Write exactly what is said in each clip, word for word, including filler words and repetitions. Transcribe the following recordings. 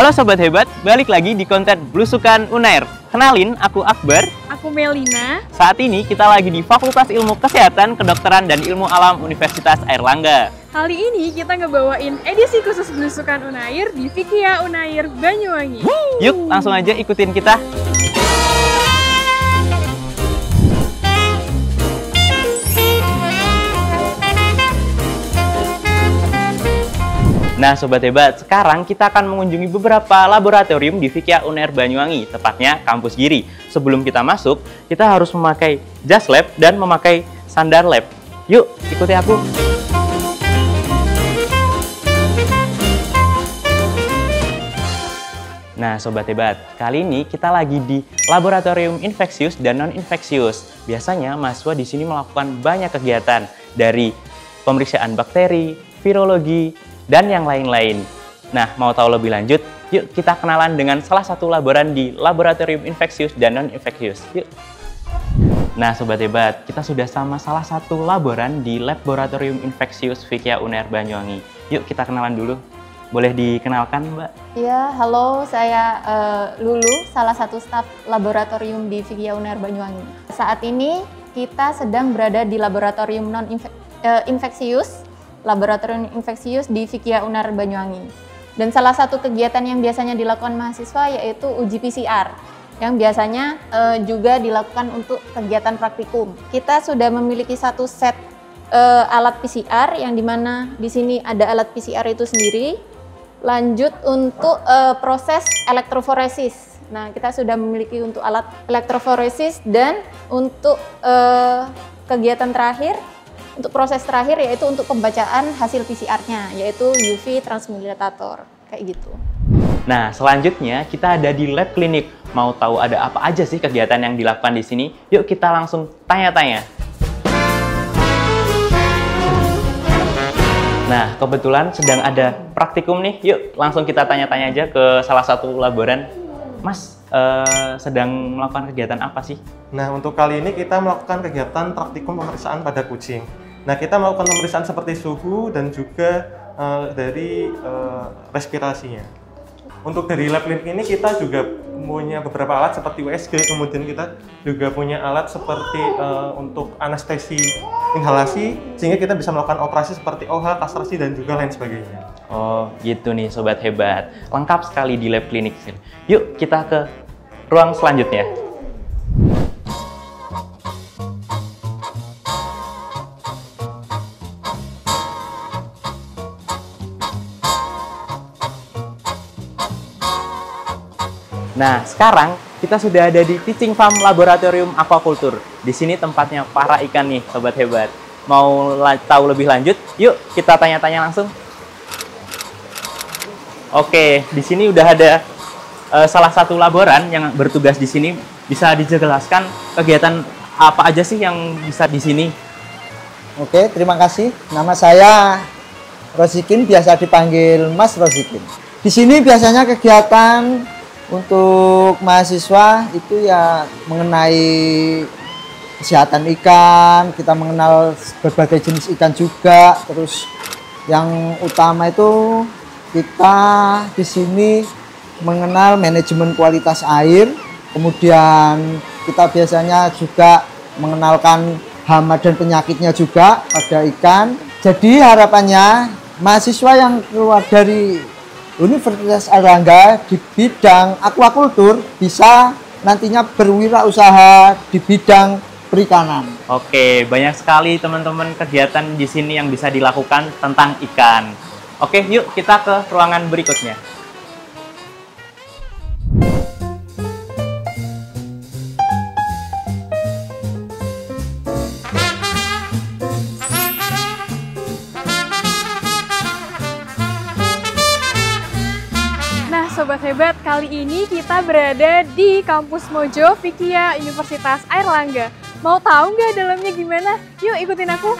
Halo Sobat Hebat, balik lagi di konten Blusukan Unair. Kenalin, aku Akbar. Aku Melina. Saat ini kita lagi di Fakultas Ilmu Kesehatan, Kedokteran, dan Ilmu Alam Universitas Airlangga. Kali ini kita ngebawain edisi khusus Blusukan Unair di Fikia Unair Banyuwangi. Yuk, langsung aja ikutin kita. Nah Sobat Hebat, sekarang kita akan mengunjungi beberapa laboratorium di Fikia Unair Banyuwangi, tepatnya kampus Giri. Sebelum kita masuk, kita harus memakai jas lab dan memakai sandar lab. Yuk, ikuti aku. Nah Sobat Hebat, kali ini kita lagi di laboratorium infeksius dan non-infeksius. Biasanya mahasiswa di sini melakukan banyak kegiatan, dari pemeriksaan bakteri, virologi, dan yang lain-lain. Nah, mau tahu lebih lanjut? Yuk kita kenalan dengan salah satu laboran di laboratorium infeksius dan non-infeksius. Yuk. Nah, Sobat Hebat, kita sudah sama salah satu laboran di laboratorium infeksius Fikia Unair Banyuwangi. Yuk kita kenalan dulu. Boleh dikenalkan, Mbak? Ya, halo, saya uh, Lulu, salah satu staf laboratorium di Fikia Unair Banyuwangi. Saat ini kita sedang berada di laboratorium non-infeksius, Laboratorium Infeksius di Fikia Unair Banyuwangi. Dan salah satu kegiatan yang biasanya dilakukan mahasiswa yaitu uji P C R, yang biasanya uh, juga dilakukan untuk kegiatan praktikum. Kita sudah memiliki satu set uh, alat P C R, yang dimana di sini ada alat P C R itu sendiri. Lanjut untuk uh, proses elektroforesis. Nah, kita sudah memiliki untuk alat elektroforesis, dan untuk uh, kegiatan terakhir, untuk proses terakhir yaitu untuk pembacaan hasil P C R-nya, yaitu U V transmilitator, kayak gitu. Nah, selanjutnya kita ada di lab klinik. Mau tahu ada apa aja sih kegiatan yang dilakukan di sini? Yuk kita langsung tanya-tanya. Nah, kebetulan sedang ada praktikum nih. Yuk langsung kita tanya-tanya aja ke salah satu laboran. Mas, eh, sedang melakukan kegiatan apa sih? Nah, untuk kali ini kita melakukan kegiatan praktikum pemeriksaan pada kucing. Nah, kita melakukan pemeriksaan seperti suhu dan juga uh, dari uh, respirasinya. Untuk dari lab klinik ini kita juga punya beberapa alat seperti U S G, kemudian kita juga punya alat seperti uh, untuk anestesi inhalasi, sehingga kita bisa melakukan operasi seperti O H, kastrasi, dan juga lain sebagainya. Oh, gitu nih Sobat Hebat. Lengkap sekali di lab klinik. Yuk kita ke ruang selanjutnya. Nah, sekarang kita sudah ada di Teaching Farm Laboratorium Aquaculture. Di sini tempatnya para ikan nih, Sobat Hebat. Mau tahu lebih lanjut? Yuk kita tanya-tanya langsung. Oke, di sini udah ada uh, salah satu laboran yang bertugas di sini. Bisa dijelaskan kegiatan apa aja sih yang bisa di sini? Oke, terima kasih. Nama saya Rosikin, biasa dipanggil Mas Rosikin. Di sini biasanya kegiatan untuk mahasiswa itu ya mengenai kesehatan ikan, kita mengenal berbagai jenis ikan juga. Terus yang utama itu kita di sini mengenal manajemen kualitas air, kemudian kita biasanya juga mengenalkan hama dan penyakitnya juga pada ikan. Jadi harapannya mahasiswa yang keluar dari Universitas Airlangga di bidang aquaculture bisa nantinya berwirausaha di bidang perikanan. Oke, banyak sekali teman-teman kegiatan di sini yang bisa dilakukan tentang ikan. Oke, yuk kita ke ruangan berikutnya. Sobat Hebat, kali ini kita berada di kampus Mojo Fikia Universitas Airlangga. Mau tahu nggak dalamnya gimana? Yuk ikutin aku.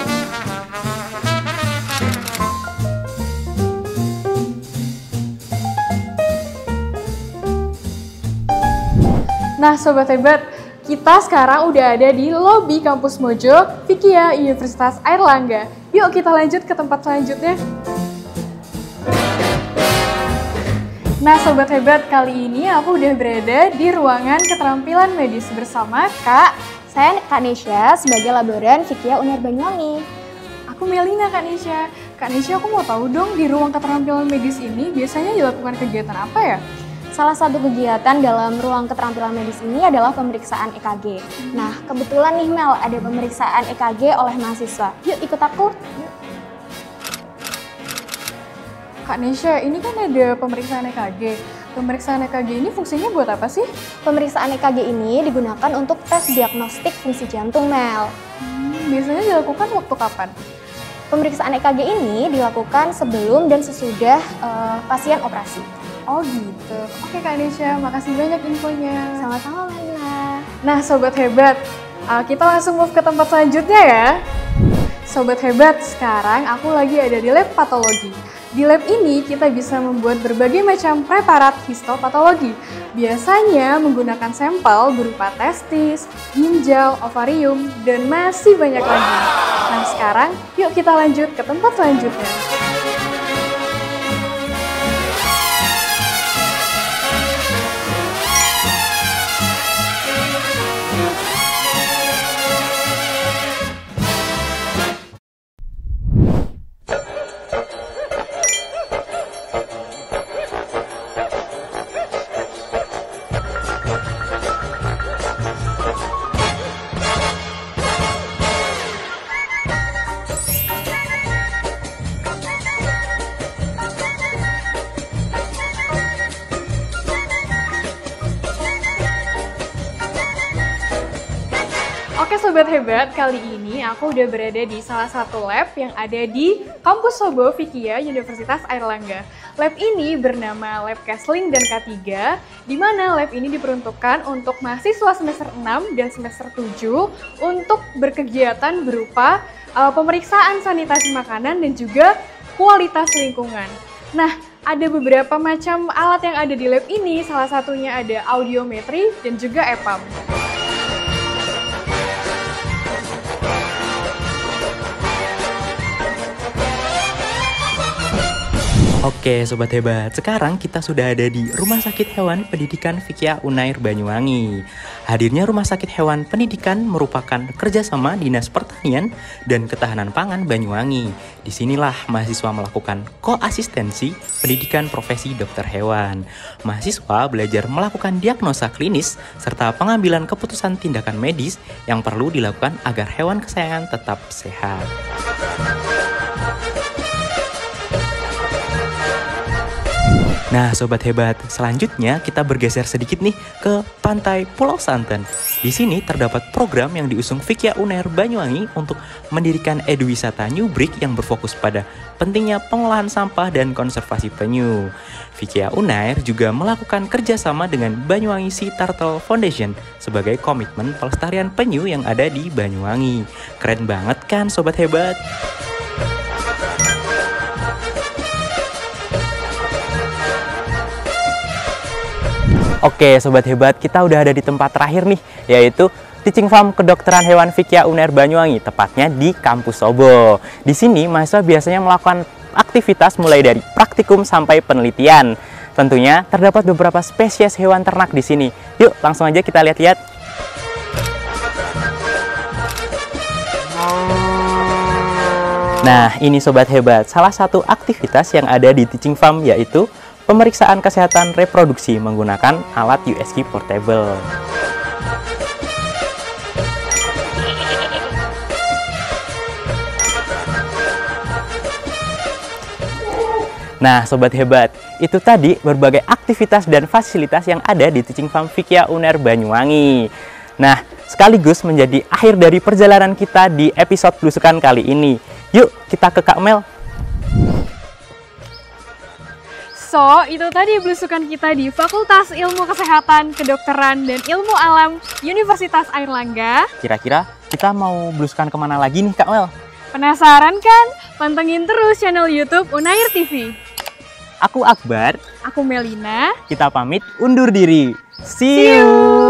Nah Sobat Hebat, kita sekarang udah ada di lobi kampus Mojo Fikia Universitas Airlangga. Yuk kita lanjut ke tempat selanjutnya. Nah Sobat Hebat, kali ini aku udah berada di ruangan keterampilan medis bersama Kak. Saya Kak Nesya sebagai laboran Fikia Unair Banyuwangi. Aku Melina Kak Nesya. Kak Nesya, aku mau tahu dong, di ruang keterampilan medis ini biasanya dilakukan kegiatan apa ya? Salah satu kegiatan dalam ruang keterampilan medis ini adalah pemeriksaan E K G. Nah, kebetulan nih Mel, ada pemeriksaan E K G oleh mahasiswa. Yuk ikut aku. Yuk. Kak Nesya, ini kan ada pemeriksaan E K G. Pemeriksaan E K G ini fungsinya buat apa sih? Pemeriksaan E K G ini digunakan untuk tes diagnostik fungsi jantung, Mel. Hmm, biasanya dilakukan waktu kapan? Pemeriksaan E K G ini dilakukan sebelum dan sesudah uh, pasien operasi. Oh gitu. Oke Kak Nesya, makasih banyak infonya. Sama-sama, Melina. Nah Sobat Hebat, uh, kita langsung move ke tempat selanjutnya ya. Sobat Hebat, sekarang aku lagi ada di lab patologi. Di lab ini kita bisa membuat berbagai macam preparat histopatologi. Biasanya menggunakan sampel berupa testis, ginjal, ovarium, dan masih banyak lagi. Nah sekarang yuk kita lanjut ke tempat selanjutnya. Oke Sobat Hebat, kali ini aku udah berada di salah satu lab yang ada di Kampus Sobo Fikia Universitas Airlangga. Lab ini bernama Lab Kesling dan K tiga, di mana lab ini diperuntukkan untuk mahasiswa semester enam dan semester tujuh untuk berkegiatan berupa uh, pemeriksaan sanitasi makanan dan juga kualitas lingkungan. Nah, ada beberapa macam alat yang ada di lab ini, salah satunya ada audiometri dan juga E P A M. Oke Sobat Hebat, sekarang kita sudah ada di Rumah Sakit Hewan Pendidikan Fikia Unair Banyuwangi. Hadirnya Rumah Sakit Hewan Pendidikan merupakan kerjasama Dinas Pertanian dan Ketahanan Pangan Banyuwangi. Disinilah mahasiswa melakukan koasistensi pendidikan profesi dokter hewan. Mahasiswa belajar melakukan diagnosa klinis serta pengambilan keputusan tindakan medis yang perlu dilakukan agar hewan kesayangan tetap sehat. Nah Sobat Hebat, selanjutnya kita bergeser sedikit nih ke pantai Pulau Santen. Di sini terdapat program yang diusung Fikia Unair Banyuwangi untuk mendirikan eduwisata New Brick yang berfokus pada pentingnya pengolahan sampah dan konservasi penyu. Fikia Unair juga melakukan kerjasama dengan Banyuwangi Sea Turtle Foundation sebagai komitmen pelestarian penyu yang ada di Banyuwangi. Keren banget kan Sobat Hebat? Oke Sobat Hebat, kita udah ada di tempat terakhir nih, yaitu Teaching Farm Kedokteran Hewan Fikia Unair Banyuwangi, tepatnya di Kampus Sobo. Di sini mahasiswa biasanya melakukan aktivitas mulai dari praktikum sampai penelitian. Tentunya terdapat beberapa spesies hewan ternak di sini. Yuk langsung aja kita lihat-lihat. Nah ini Sobat Hebat, salah satu aktivitas yang ada di Teaching Farm yaitu pemeriksaan kesehatan reproduksi menggunakan alat U S G portable. Nah Sobat Hebat, itu tadi berbagai aktivitas dan fasilitas yang ada di Teaching Farm Fikia Unair Banyuwangi. Nah, sekaligus menjadi akhir dari perjalanan kita di episode Belusukan kali ini. Yuk kita ke Kak Mel. So, itu tadi belusukan kita di Fakultas Ilmu Kesehatan, Kedokteran, dan Ilmu Alam Universitas Airlangga. Kira-kira kita mau belusukan kemana lagi nih Kak Mel? Penasaran kan? Pantengin terus channel YouTube Unair T V. Aku Akbar. Aku Melina. Kita pamit undur diri. See See you! you.